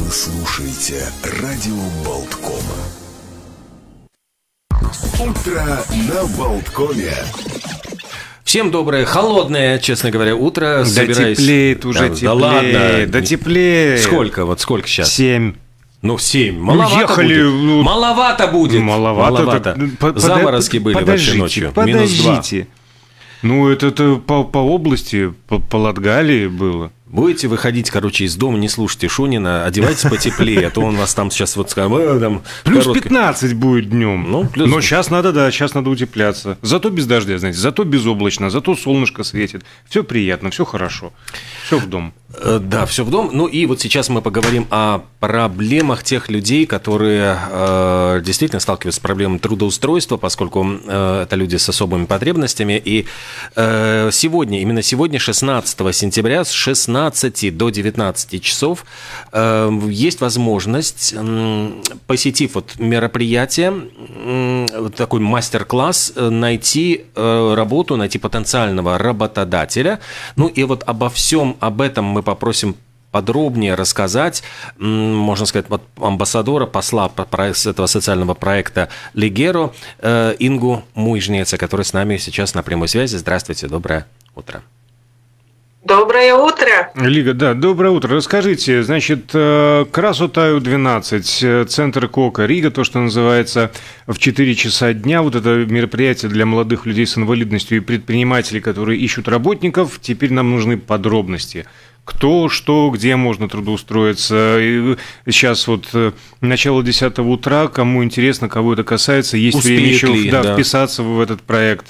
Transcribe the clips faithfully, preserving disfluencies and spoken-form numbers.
Вы слушаете радио Болткома. Утро на Болткоме. Всем доброе, холодное, честно говоря, утро. Да Собираюсь... теплеет уже, да, теплеет. Да ладно. Да теплеет. Сколько, вот сколько сейчас? Семь. Ну, семь. Маловато ну, ехали, будет. Ну, маловато будет. Маловато. Маловато. Под, Заморозки под, были подождите, вообще ночью. Подождите. Минус два. Ну, это, это по, по области, по, по Латгалии было. Будете выходить, короче, из дома, не слушайте Шунина, одевайтесь потеплее, а то он вас там сейчас вот скажет... Там, плюс короткий... пятнадцать будет днем. Ну, плюс... Но сейчас надо, да, сейчас надо утепляться. Зато без дождя, знаете, зато безоблачно, зато солнышко светит. Все приятно, все хорошо. Все в дом. Да, все в дом. Ну и вот сейчас мы поговорим о проблемах тех людей, которые э, действительно сталкиваются с проблемой трудоустройства, поскольку э, это люди с особыми потребностями. И э, сегодня, именно сегодня, шестнадцатого сентября, с шестнадцати до девятнадцати часов э, есть возможность, э, посетив вот мероприятие, э, такой мастер-класс, э, найти э, работу, найти потенциального работодателя. Ну и вот обо всем об этом мы попросим подробнее рассказать, можно сказать, вот амбассадора, посла этого социального проекта Лигеро Ингу Муйжнеца, который с нами сейчас на прямой связи. Здравствуйте, доброе утро. Доброе утро. Лига, да, доброе утро. Расскажите, значит, Красотаю двенадцать, центр Кока, Рига, то, что называется, в четыре часа дня, вот это мероприятие для молодых людей с инвалидностью и предпринимателей, которые ищут работников, теперь нам нужны подробности. Кто, что, где можно трудоустроиться. И сейчас вот начало десятого утра, кому интересно, кого это касается, есть Успеет время еще ли, да, да. вписаться в этот проект.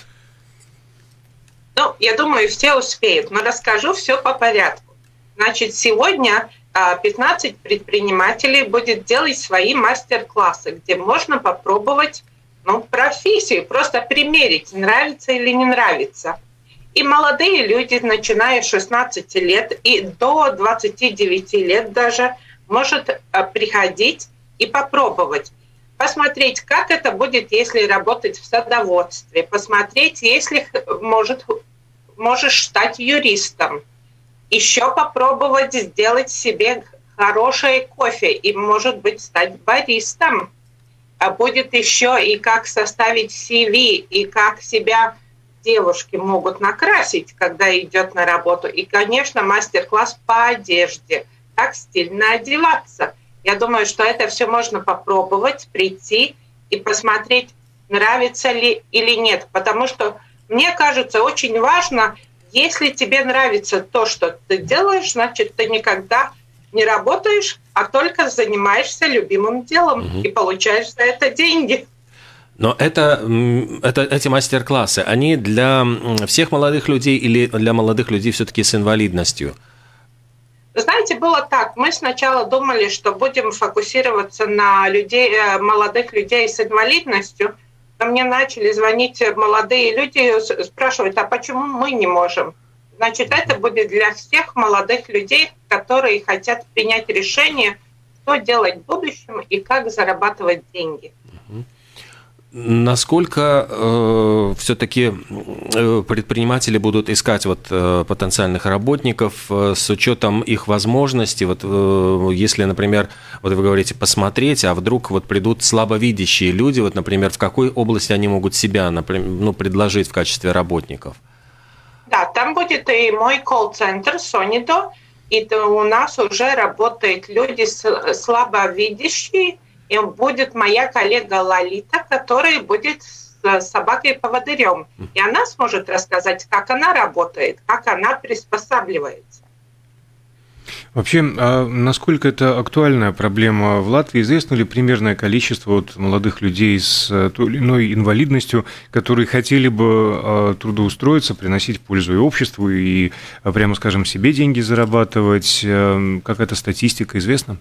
Ну, я думаю, все успеют, но расскажу все по порядку. Значит, сегодня пятнадцать предпринимателей будет делать свои мастер-классы, где можно попробовать ну, профессию, просто примерить, нравится или не нравится. И молодые люди, начиная с шестнадцати лет и до двадцати девяти лет даже, может приходить и попробовать. Посмотреть, как это будет, если работать в садоводстве. Посмотреть, если может, можешь стать юристом. Еще попробовать сделать себе хорошее кофе и, может быть, стать баристом. А будет еще и как составить си ви, и как себя... девушки могут накрасить, когда идет на работу. И, конечно, мастер-класс по одежде. Как стильно одеваться. Я думаю, что это все можно попробовать, прийти и посмотреть, нравится ли или нет. Потому что, мне кажется, очень важно, если тебе нравится то, что ты делаешь, значит, ты никогда не работаешь, а только занимаешься любимым делом угу. и получаешь за это деньги. Но это, это, эти мастер-классы, они для всех молодых людей или для молодых людей все-таки с инвалидностью? Знаете, было так. Мы сначала думали, что будем фокусироваться на людей, молодых людей с инвалидностью, но мне начали звонить молодые люди, спрашивают, а почему мы не можем? Значит, это будет для всех молодых людей, которые хотят принять решение, что делать в будущем и как зарабатывать деньги. Насколько э, все-таки э, предприниматели будут искать вот, э, потенциальных работников э, с учетом их возможностей? Вот, э, если, например, вот вы говорите посмотреть, а вдруг вот придут слабовидящие люди, вот, например, в какой области они могут себя, например, ну, предложить в качестве работников? Да, там будет и мой колл-центр Сонидо, и у нас уже работают люди слабовидящие. И будет моя коллега Лолита, которая будет с собакой-поводырем. И она сможет рассказать, как она работает, как она приспосабливается. Вообще, а насколько это актуальная проблема в Латвии? Известно ли примерное количество вот молодых людей с той или иной инвалидностью, которые хотели бы трудоустроиться, приносить пользу и обществу, и, прямо скажем, себе деньги зарабатывать? Какая-то статистика известна?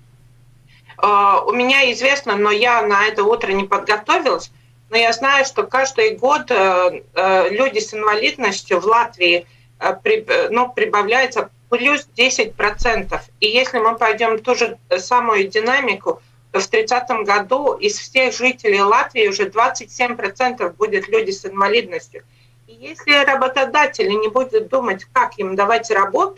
У меня известно, но я на это утро не подготовилась, но я знаю, что каждый год люди с инвалидностью в Латвии ну, прибавляется плюс десять процентов. И если мы пойдем ту же самую динамику, то в тридцатом году из всех жителей Латвии уже двадцать семь процентов будет люди с инвалидностью. И если работодатели не будут думать, как им давать работу,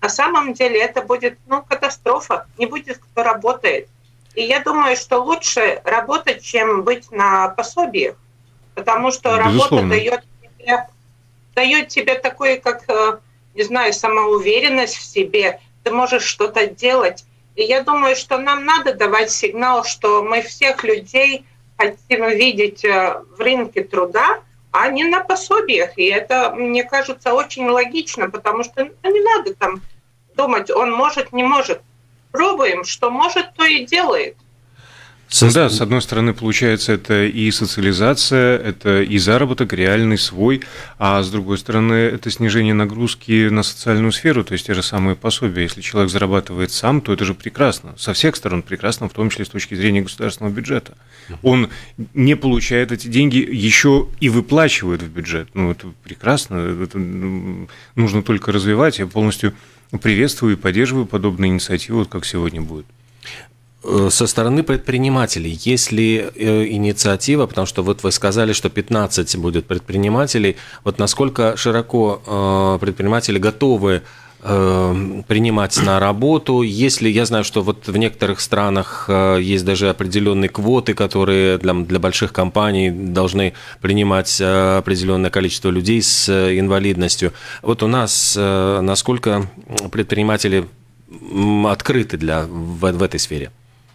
на самом деле это будет ну, катастрофа, не будет кто работает. И я думаю, что лучше работать, чем быть на пособиях, потому что Безусловно. работа дает тебе, дает тебе такое, как, не знаю, самоуверенность в себе, ты можешь что-то делать. И я думаю, что нам надо давать сигнал, что мы всех людей хотим видеть в рынке труда, а не на пособиях. И это, мне кажется, очень логично, потому что ну, не надо там думать, он может, не может. Пробуем, что может, то и делает. Ну да, с одной стороны, получается, это и социализация, это и заработок реальный свой, а с другой стороны, это снижение нагрузки на социальную сферу, то есть те же самые пособия. Если человек зарабатывает сам, то это же прекрасно, со всех сторон прекрасно, в том числе с точки зрения государственного бюджета. Он не получает эти деньги, еще и выплачивает в бюджет. Ну, это прекрасно, это нужно только развивать. Я полностью приветствую и поддерживаю подобные инициативы, вот как сегодня будет. Со стороны предпринимателей, есть ли инициатива, потому что вот вы сказали, что пятнадцать будет предпринимателей, вот насколько широко предприниматели готовы принимать на работу, если я знаю, что вот в некоторых странах есть даже определенные квоты, которые для, для больших компаний должны принимать определенное количество людей с инвалидностью. Вот у нас насколько предприниматели открыты для, в, в этой сфере?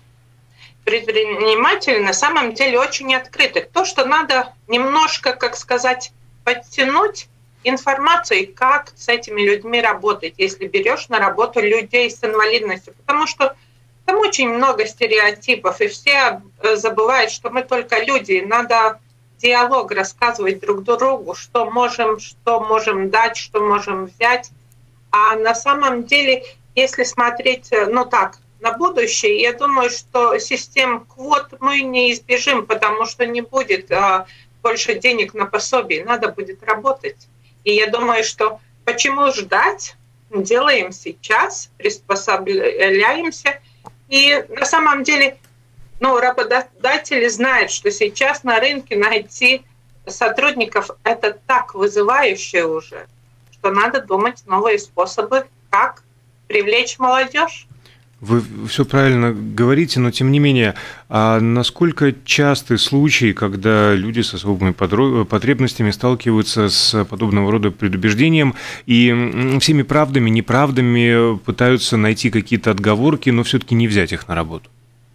Предприниматели на самом деле очень открыты. То, что надо немножко, как сказать, подтянуть информацию, как с этими людьми работать, если берешь на работу людей с инвалидностью. Потому что там очень много стереотипов, и все забывают, что мы только люди. Надо диалог рассказывать друг другу, что можем, что можем дать, что можем взять. А на самом деле, если смотреть, ну так, на будущее, я думаю, что систем квот мы не избежим, потому что не будет а, больше денег на пособие, надо будет работать. И я думаю, что почему ждать? Делаем сейчас, приспособляемся. И на самом деле ну, работодатели знают, что сейчас на рынке найти сотрудников – это так вызывающе уже, что надо думать новые способы, как привлечь молодежь. Вы все правильно говорите, но тем не менее, а насколько часты случаи, когда люди с особыми потребностями сталкиваются с подобного рода предубеждением и всеми правдами, неправдами пытаются найти какие-то отговорки, но все-таки не взять их на работу?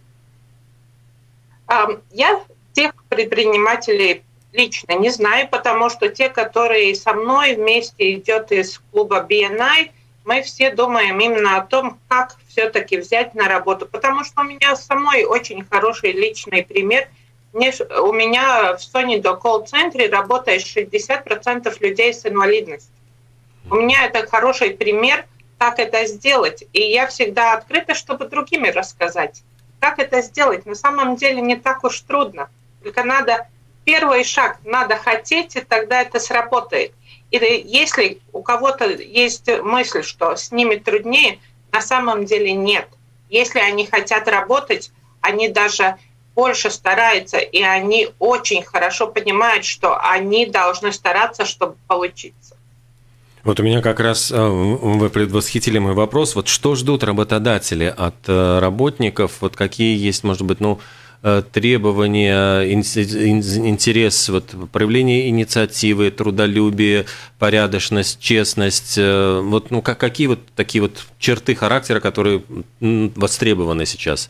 Я тех предпринимателей лично не знаю, потому что те, которые со мной вместе идет из клуба би эн ай, мы все думаем именно о том, как все-таки взять на работу. Потому что у меня самой очень хороший личный пример. Мне, у меня в Сониdo колл-центре работает шестьдесят процентов людей с инвалидностью. У меня это хороший пример, как это сделать. И я всегда открыта, чтобы другими рассказать. Как это сделать? На самом деле не так уж трудно. Только надо первый шаг, надо хотеть, и тогда это сработает. И если у кого-то есть мысль, что с ними труднее, на самом деле нет. Если они хотят работать, они даже больше стараются, и они очень хорошо понимают, что они должны стараться, чтобы получиться. Вот у меня как раз, вы предвосхитили мой вопрос, вот что ждут работодатели от работников, вот какие есть, может быть, ну, требования, интерес, вот, проявление инициативы, трудолюбие, порядочность, честность, вот, ну, как, какие вот такие вот черты характера, которые востребованы сейчас?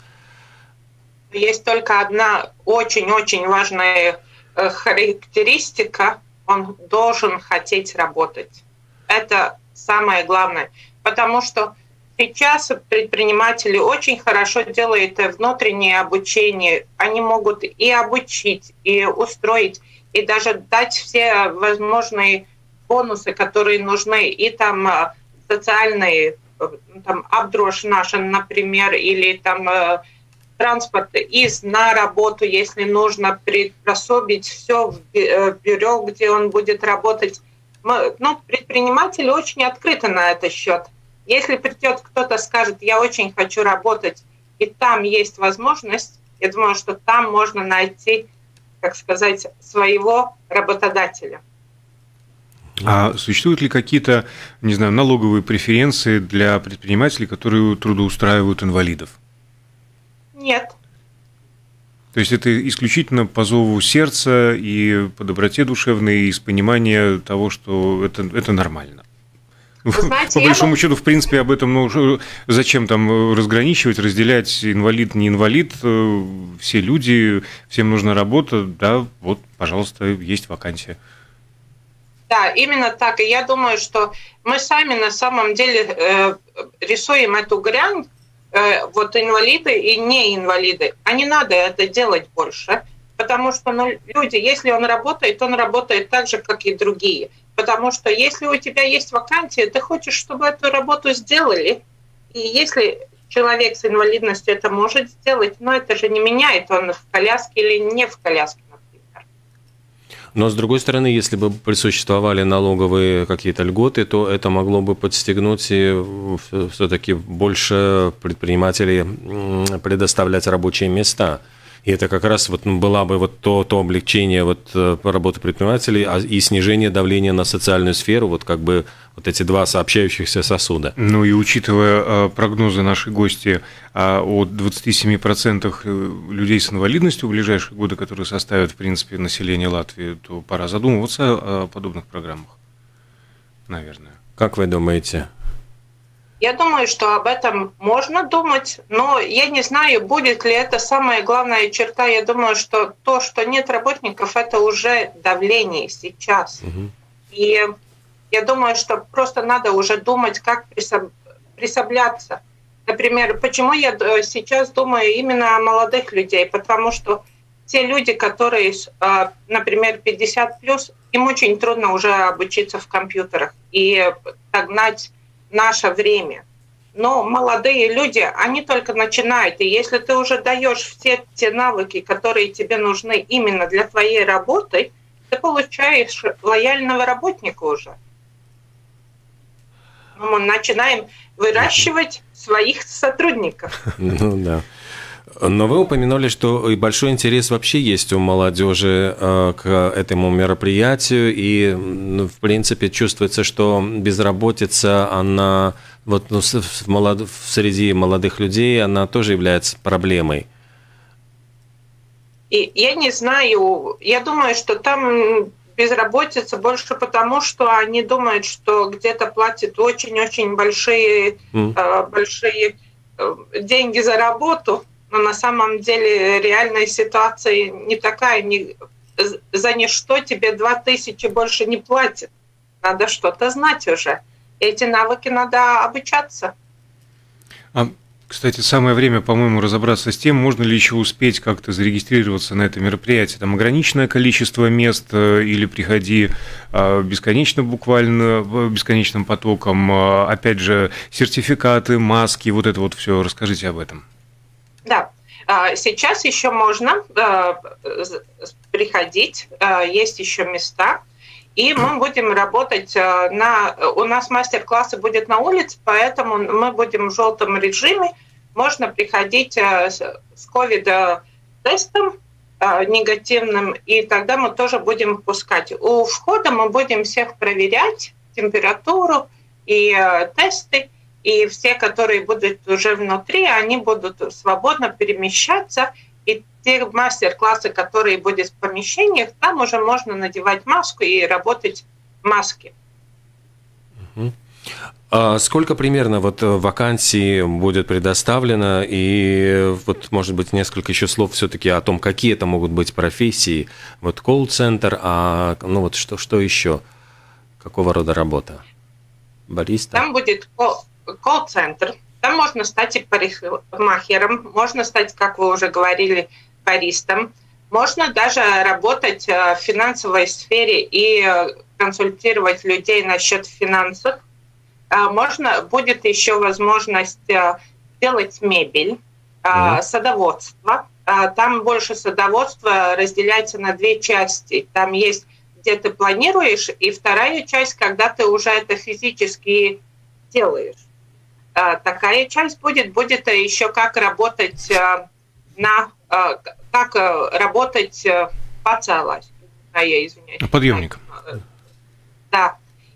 Есть только одна очень-очень важная характеристика, он должен хотеть работать. Это самое главное, потому что сейчас предприниматели очень хорошо делают внутреннее обучение. Они могут и обучить, и устроить, и даже дать все возможные бонусы, которые нужны, и там социальные, там, обдрош наша, например, или там транспорт из на работу, если нужно приспособить все в бюро, где он будет работать. Мы, ну, предприниматели очень открыты на этот счет. Если придет кто-то, скажет, я очень хочу работать, и там есть возможность, я думаю, что там можно найти, как сказать, своего работодателя. А существуют ли какие-то, не знаю, налоговые преференции для предпринимателей, которые трудоустраивают инвалидов? Нет. То есть это исключительно по зову сердца и по доброте душевной, и с понимания того, что это, это нормально? Знаете, по большому я... счету, в принципе, об этом, ну, зачем там разграничивать, разделять инвалид, не инвалид, все люди, всем нужна работа, да, вот, пожалуйста, есть вакансия. Да, именно так. И я думаю, что мы сами на самом деле э, рисуем эту грань, э, вот инвалиды и не инвалиды. А не надо это делать больше, потому что ну, люди, если он работает, он работает так же, как и другие. Потому что если у тебя есть вакансия, ты хочешь, чтобы эту работу сделали. И если человек с инвалидностью это может сделать, но это же не меняет, он в коляске или не в коляске, например. Но, с другой стороны, если бы присуществовали налоговые какие-то льготы, то это могло бы подстегнуть и все-таки больше предпринимателей предоставлять рабочие места. И это как раз вот была бы вот то, то облегчение вот работы предпринимателей и снижение давления на социальную сферу, вот как бы вот эти два сообщающихся сосуда. Ну и учитывая прогнозы нашей гости о двадцати семи процентах людей с инвалидностью в ближайшие годы, которые составят, в принципе, население Латвии, то пора задумываться о подобных программах, наверное. Как вы думаете? Я думаю, что об этом можно думать, но я не знаю, будет ли это самая главная черта. Я думаю, что то, что нет работников, это уже давление сейчас. Угу. И я думаю, что просто надо уже думать, как присобляться. Например, почему я сейчас думаю именно о молодых людей? Потому что те люди, которые, например, пятьдесят плюс, им очень трудно уже обучиться в компьютерах и догнать наше время. Но молодые люди, они только начинают. И если ты уже даешь все те навыки, которые тебе нужны именно для твоей работы, ты получаешь лояльного работника уже. Мы начинаем выращивать своих сотрудников. Ну да. Но вы упомянули, что большой интерес вообще есть у молодежи к этому мероприятию, и, ну, в принципе, чувствуется, что безработица, она вот, ну, в молод... среди молодых людей, она тоже является проблемой. И я не знаю, я думаю, что там безработица больше потому, что они думают, что где-то платят очень-очень большие, mm. большие деньги за работу. Но на самом деле реальная ситуация не такая. Не, за ничто тебе два тысячи больше не платят. Надо что-то знать уже. Эти навыки надо обучаться. А, кстати, самое время, по-моему, разобраться с тем, можно ли еще успеть как-то зарегистрироваться на это мероприятие. Там ограниченное количество мест или приходи бесконечно, буквально бесконечным потоком. Опять же, сертификаты, маски, вот это вот все. Расскажите об этом. Да, сейчас еще можно приходить, есть еще места, и мы будем работать на... У нас мастер-классы будет на улице, поэтому мы будем в желтом режиме. Можно приходить с ковид-тестом негативным, и тогда мы тоже будем пускать. У входа мы будем всех проверять, температуру и тесты. И все, которые будут уже внутри, они будут свободно перемещаться. И те мастер-классы, которые будут в помещениях, там уже можно надевать маску и работать в маске. Угу. А сколько примерно вот вакансий будет предоставлено? И вот, может быть, несколько еще слов все-таки о том, какие это могут быть профессии. Вот колл-центр, а ну вот что, что еще? Какого рода работа? Бариста? Там будет колл-центр. Там можно стать и парикмахером, можно стать, как вы уже говорили, баристом. Можно даже работать в финансовой сфере и консультировать людей насчет финансов. Можно будет еще возможность делать мебель, mm-hmm. садоводство. Там больше садоводства разделяется на две части. Там есть, где ты планируешь, и вторая часть, когда ты уже это физически делаешь. Такая часть будет, будет еще как работать на, как работать по целости. Я извиняюсь. Подъемник. Да.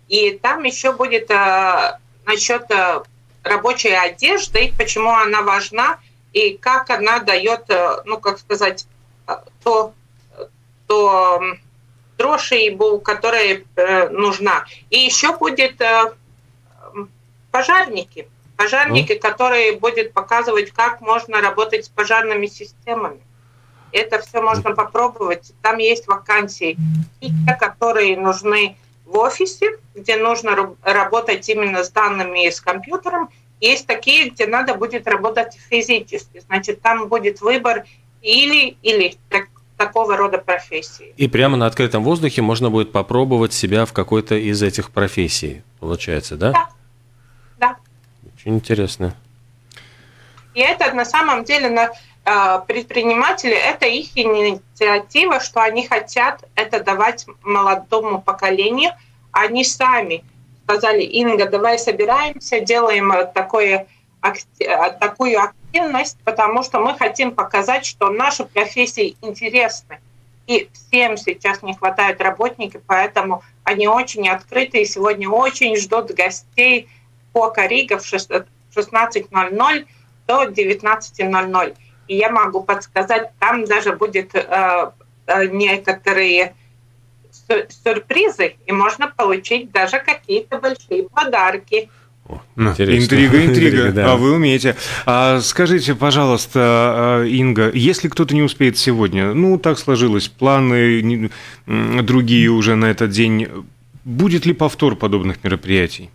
И там еще будет э, насчет э, рабочей одежды, почему она важна и как она дает, э, ну, как сказать, э, то, то дрожжу, которая э, нужна. И еще будет э, пожарники. Пожарники, mm. которые будут показывать, как можно работать с пожарными системами. Это все можно попробовать. Там есть вакансии, и те, которые нужны в офисе, где нужно работать именно с данными и с компьютером. Есть такие, где надо будет работать физически. Значит, там будет выбор или-или так, такого рода профессии. И прямо на открытом воздухе можно будет попробовать себя в какой-то из этих профессий, получается, да? Да. Да. Очень интересно. И это на самом деле на предприниматели, это их инициатива, что они хотят это давать молодому поколению. Они сами сказали: Инга, давай собираемся, делаем такое, такую активность, потому что мы хотим показать, что наши профессии интересны. И всем сейчас не хватает работников, поэтому они очень открыты и сегодня очень ждут гостей по Рига в шестнадцать ноль ноль до девятнадцать ноль ноль. И я могу подсказать, там даже будет э, э, некоторые сюрпризы, и можно получить даже какие-то большие подарки. О, интрига, интрига, да. А вы умеете. А скажите, пожалуйста, Инга, если кто-то не успеет сегодня, ну, так сложилось, планы другие уже на этот день, будет ли повтор подобных мероприятий?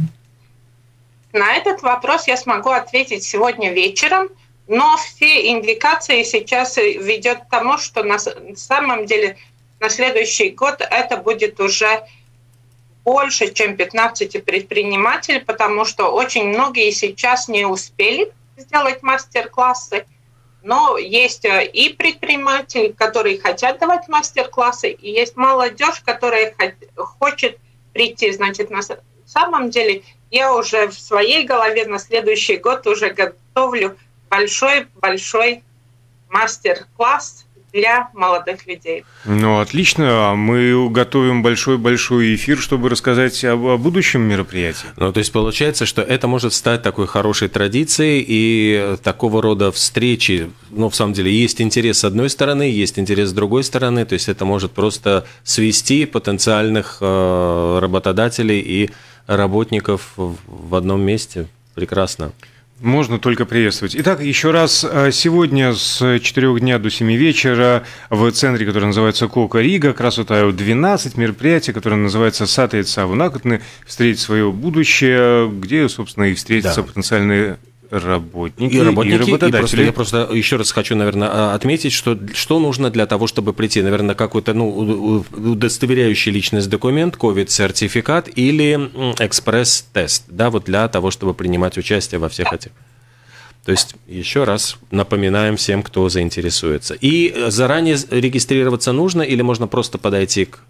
На этот вопрос я смогу ответить сегодня вечером. Но все индикации сейчас ведет к тому, что на самом деле на следующий год это будет уже больше, чем пятнадцать предпринимателей, потому что очень многие сейчас не успели сделать мастер-классы. Но есть и предприниматели, которые хотят давать мастер-классы, и есть молодежь, которая хочет прийти. Значит, на самом деле я уже в своей голове на следующий год уже готовлю большой-большой мастер-класс для молодых людей. Ну, отлично. Мы готовим большой-большой эфир, чтобы рассказать об, о будущем мероприятии. Ну, то есть получается, что это может стать такой хорошей традицией, и такого рода встречи, ну, в самом деле, есть интерес с одной стороны, есть интерес с другой стороны, то есть это может просто свести потенциальных э, работодателей и работников в одном месте. Прекрасно. Можно только приветствовать. Итак, еще раз, сегодня с четырёх дня до семи вечера в центре, который называется Кока Рига, Красотаю двенадцать, мероприятие, которое называется Сатеет Савунакотны, встретить свое будущее, где, собственно, и встретятся да. потенциальные работники и, работники, и работодатели. И просто, я просто еще раз хочу, наверное, отметить, что, что нужно для того, чтобы прийти. Наверное, какой-то ну, удостоверяющий личность документ, ковид-сертификат или экспресс-тест, да, вот для того, чтобы принимать участие во всех этих. То есть, еще раз напоминаем всем, кто заинтересуется. И заранее регистрироваться нужно или можно просто подойти к...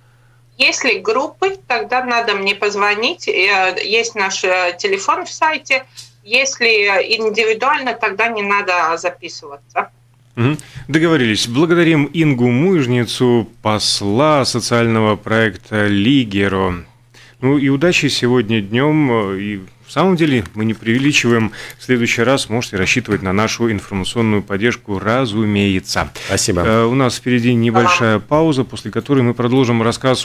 Если группы, тогда надо мне позвонить. Есть наш телефон в сайте. Если индивидуально, тогда не надо записываться. Договорились. Благодарим Ингу Муйжницу, посла социального проекта Лигеро. Ну и удачи сегодня днем. И в самом деле мы не преувеличиваем. В следующий раз можете рассчитывать на нашу информационную поддержку, разумеется. Спасибо. У нас впереди небольшая пауза, после которой мы продолжим рассказ о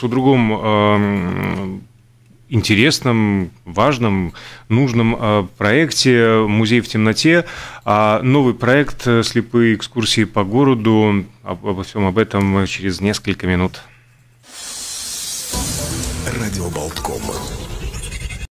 другом интересном, важном, нужном проекте «Музей в темноте». Новый проект «Слепые экскурсии по городу». Обо всем об этом через несколько минут. Радио Болтком.